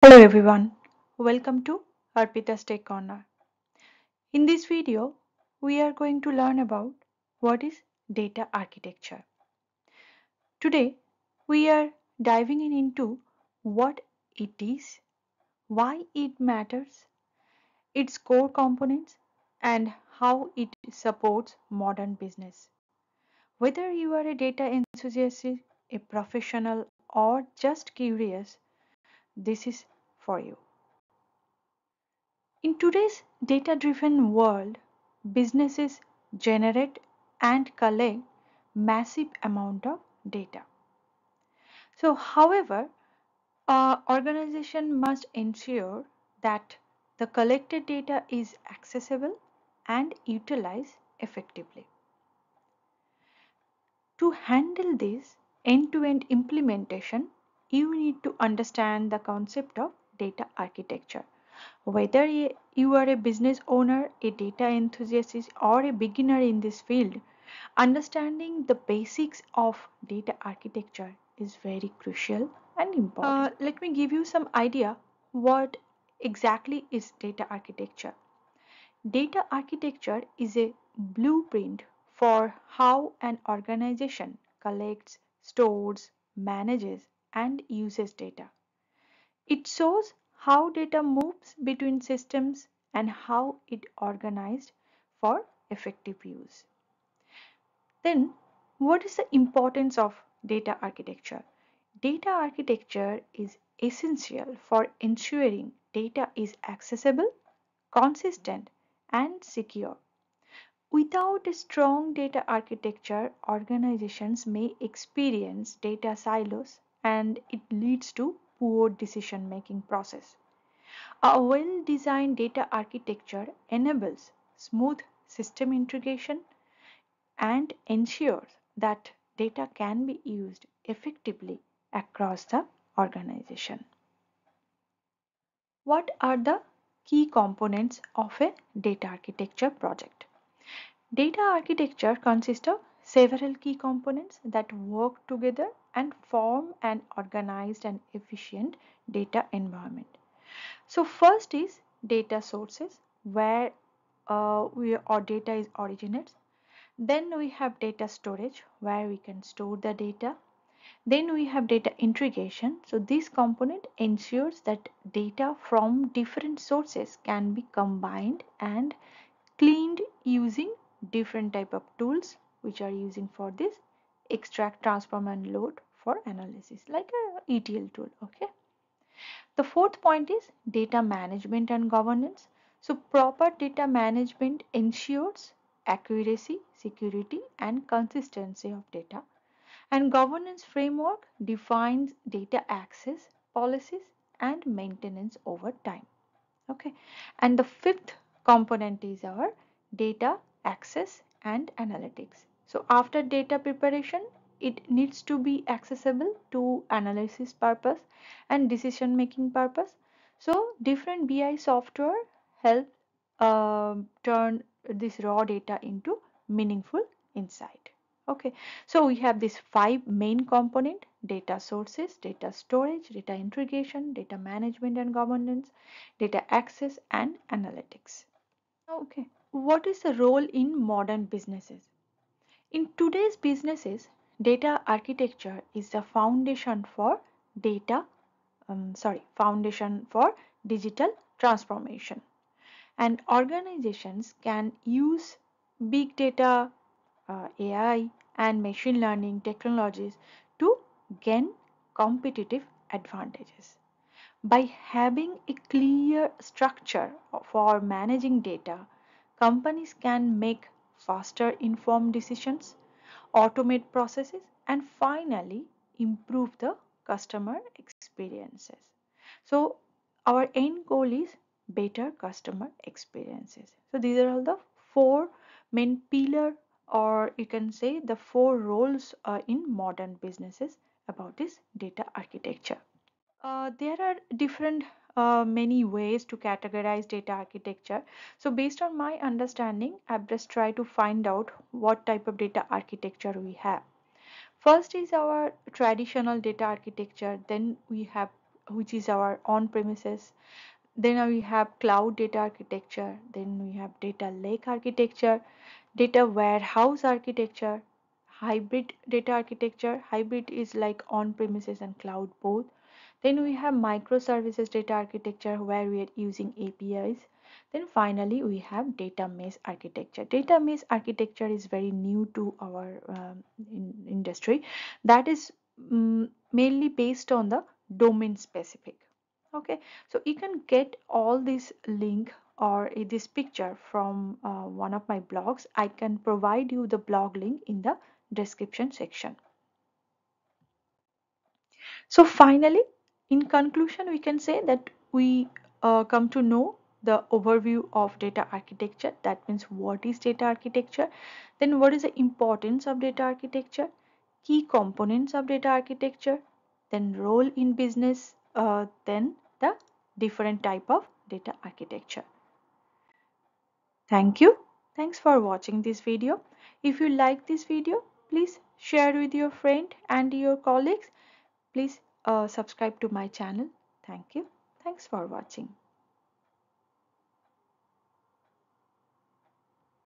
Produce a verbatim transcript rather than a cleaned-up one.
Hello everyone, welcome to Arpita's Tech Corner. In this video, we are going to learn about what is data architecture. Today, we are diving in into what it is, why it matters, its core components, and how it supports modern business. Whether you are a data enthusiast, a professional, or just curious, this is for you. In today's data driven world, businesses generate and collect massive amount of data. So, however, uh, organization must ensure that the collected data is accessible and utilized effectively. To handle this end-to-end implementation, you need to understand the concept of data architecture. Whether you are a business owner, a data enthusiast, or a beginner in this field, understanding the basics of data architecture is very crucial and important. Uh, let me give you some idea what exactly is data architecture. Data architecture is a blueprint for how an organization collects, stores, manages, and uses data. It shows how data moves between systems and how it organized for effective use. Then, what is the importance of data architecture? Data architecture is essential for ensuring data is accessible, consistent, and secure. Without a strong data architecture, organizations may experience data silos and it leads to poor decision making process. A well designed data architecture enables smooth system integration and ensures that data can be used effectively across the organization. What are the key components of a data architecture project? Data architecture consists of several key components that work together and form an organized and efficient data environment. So first is data sources where uh, we, our data is originates. Then we have data storage where we can store the data. Then we have data integration. So this component ensures that data from different sources can be combined and cleaned using different type of tools which are using for this extract, transform and load for analysis like a E T L tool. Okay. The fourth point is data management and governance. So proper data management ensures accuracy, security and consistency of data. And governance framework defines data access, policies and maintenance over time. Okay. And the fifth component is our data access and analytics. So after data preparation, it needs to be accessible to analysis purpose and decision making purpose. So different B I software help um, turn this raw data into meaningful insight. Okay, so we have these five main component: data sources, data storage, data integration, data management and governance, data access and analytics. Okay, what is the role in modern businesses? In today's businesses, data architecture is the foundation for data, um, sorry, foundation for digital transformation. And organizations can use big data, uh, A I, and machine learning technologies to gain competitive advantages. By having a clear structure for managing data, companies can make faster informed decisions, automate processes, and finally improve the customer experiences. So, our end goal is better customer experiences. So, these are all the four main pillar, or you can say the four roles uh, in modern businesses about this data architecture. Uh, there are different uh, many ways to categorize data architecture. So based on my understanding, I've just tried to find out what type of data architecture we have. First is our traditional data architecture. Then we have which is our on-premises. Then we have cloud data architecture. Then we have data lake architecture, data warehouse architecture, hybrid data architecture. Hybrid is like on-premises and cloud both. Then we have microservices data architecture where we are using A P Is. Then finally we have data mesh architecture. Data mesh architecture is very new to our um, in industry. That is um, mainly based on the domain specific. Okay, so you can get all this link or uh, this picture from uh, one of my blogs. I can provide you the blog link in the description section. So finally, in conclusion, we can say that we uh, come to know the overview of data architecture. That means what is data architecture, then what is the importance of data architecture, key components of data architecture, then role in business, uh, then the different type of data architecture. Thank you. Thanks for watching this video. If you like this video, please share with your friend and your colleagues. Please uh, subscribe to my channel. Thank you. Thanks for watching.